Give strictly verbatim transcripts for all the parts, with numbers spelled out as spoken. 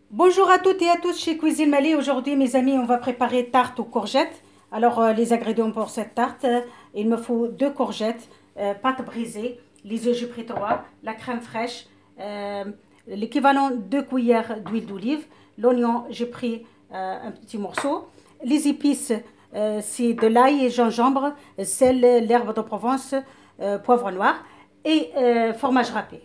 Bonjour à toutes et à tous chez Cuisine Malais. Aujourd'hui, mes amis, on va préparer tarte aux courgettes. Alors, euh, les ingrédients pour cette tarte, euh, il me faut deux courgettes, euh, pâte brisée, les œufs, j'ai pris trois, la crème fraîche, euh, l'équivalent de deux cuillères d'huile d'olive, l'oignon, j'ai pris euh, un petit morceau, les épices, euh, c'est de l'ail et gingembre, sel, l'herbe de Provence, euh, poivre noir et euh, fromage râpé.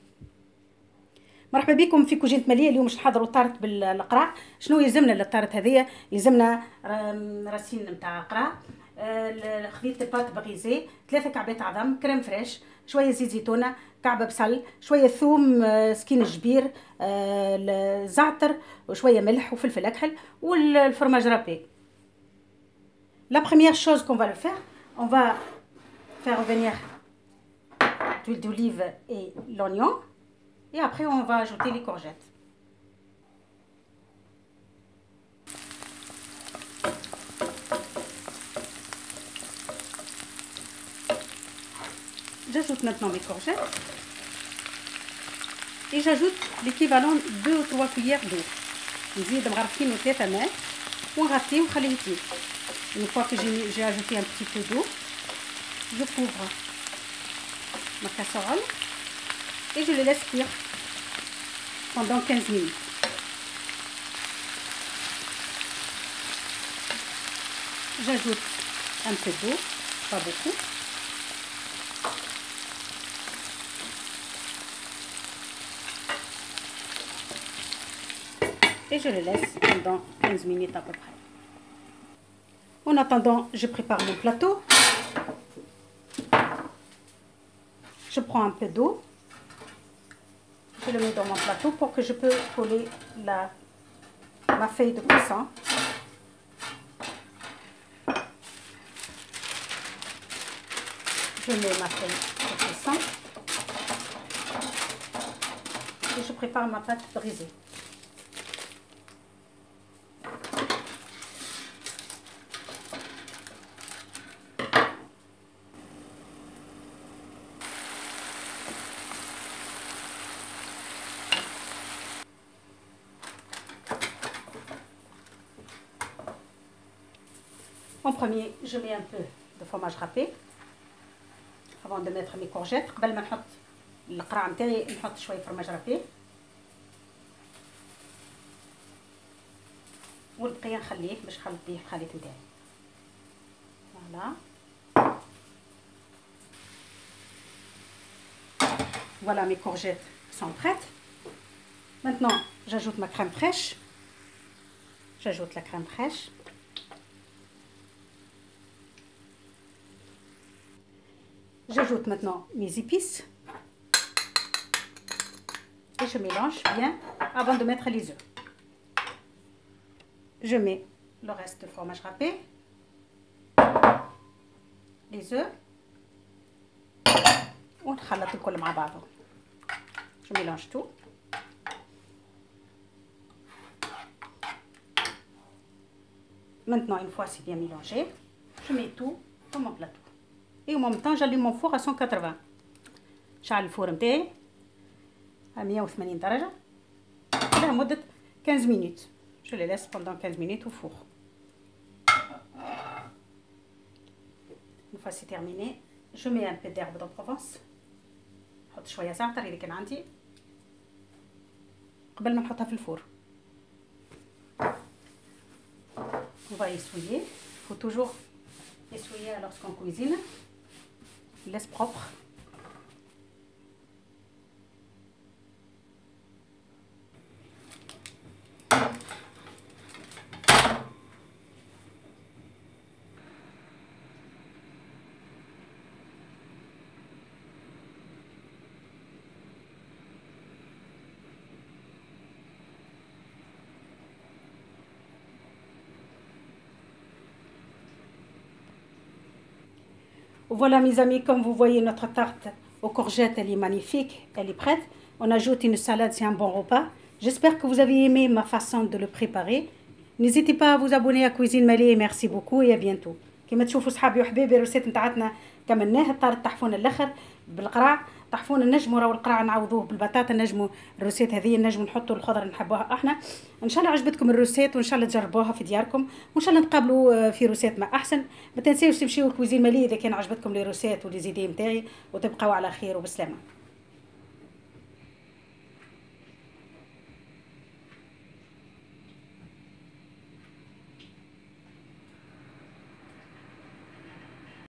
مرحبا بكم في كوجينة مالية. اليوم باش نحضروا طارت بالقراع. شنو يلزمنا للطارت هذيا؟ يلزمنا راسين نتاع قراع، خذيت بات بغيزي، ثلاثة كعبات عظم، كريم فريش، شوية زيت زيتونة، كعبة بصل، شوية ثوم، سكين الجبير، الزعتر، وشوية ملح وفلفل أكحل، والفرماج رابي. La première chose qu'on va le faire, on va faire revenir l'huile d'olive et l'oignon. Et après, on va ajouter les courgettes. J'ajoute maintenant mes courgettes. Et j'ajoute l'équivalent de deux ou trois cuillères d'eau. نزيد مغرفين وثلاثة ماء ونغطيه ونخليه يطيب. Une fois que j'ai ajouté un petit peu d'eau, je couvre ma casserole et je les laisse cuire pendant quinze minutes. J'ajoute un peu d'eau, pas beaucoup. Et je les laisse pendant quinze minutes à peu près. En attendant, je prépare mon plateau. Je prends un peu d'eau. Je le mets dans mon plateau pour que je peux coller la, ma feuille de cuisson. Je mets ma feuille de cuisson et je prépare ma pâte brisée. En premier, je mets un peu de fromage râpé avant de mettre mes courgettes. قبل ما نحط القراع نتاعي نحط شويه فرماج رابي والبقيه نخليه باش نخلط بيه الخليط نتاعي. فوالا voilà mes courgettes sont prêtes. Maintenant, j'ajoute ma crème fraîche. J'ajoute la crème fraîche. J'ajoute maintenant mes épices et je mélange bien avant de mettre les œufs. Je mets le reste de fromage râpé, les œufs, ونخلط الكل مع بعضه. Je mélange tout. Maintenant, une fois c'est bien mélangé, je mets tout dans mon plateau. Et en même temps, j'allume mon four à cent quatre-vingts. شعل الفور نتاعي à مية وثمانين درجة له مدة quinze minutes. Je les laisse pendant quinze minutes au four. Une fois c'est terminé, je mets un peu d'herbe de Provence. نحط شوية زعتر إذا كان عندي قبل ما نحطها في الفور. On va essuyer. Il faut toujours essuyer lorsqu'on cuisine. Laisse propre. Voilà mes amis, comme vous voyez, notre tarte aux courgettes, elle est magnifique, elle est prête. On ajoute une salade, c'est un bon repas. J'espère que vous avez aimé ma façon de le préparer. N'hésitez pas à vous abonner à Cuisine Malais. Merci beaucoup et à bientôt. كما تشوفوا صحابي وحبايبي الرسالة نتاعتنا كملناها الطارت تحفون الاخر بالقراع. طحفون نجموا راهو القرع نعوضوه بالبطاطا، نجموا الروسيت هذه نجموا نحطوا الخضر نحبوها احنا. ان شاء الله عجبتكم الروسيت وان شاء الله تجربوها في دياركم، وان شاء الله نتقابلوا في روسيت ما احسن. ما تنسيوش تمشيوا كويزين مالي اذا كان عجبتكم لي روسيت ولي زيدي نتاعي، وتبقاو على خير وبسلامه.